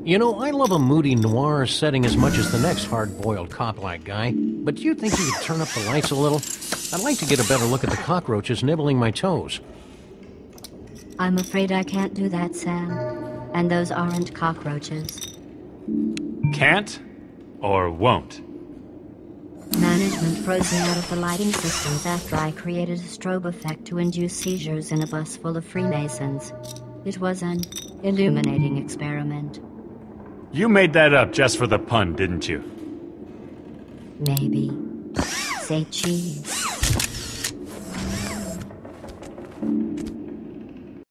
You know, I love a moody noir setting as much as the next hard-boiled cop-like guy, but do you think you could turn up the lights a little? I'd like to get a better look at the cockroaches nibbling my toes. I'm afraid I can't do that, Sam. And those aren't cockroaches. Can't? Or won't? Management froze me out of the lighting systems after I created a strobe effect to induce seizures in a bus full of Freemasons. It was an illuminating experiment. You made that up just for the pun, didn't you? Maybe. Say cheese.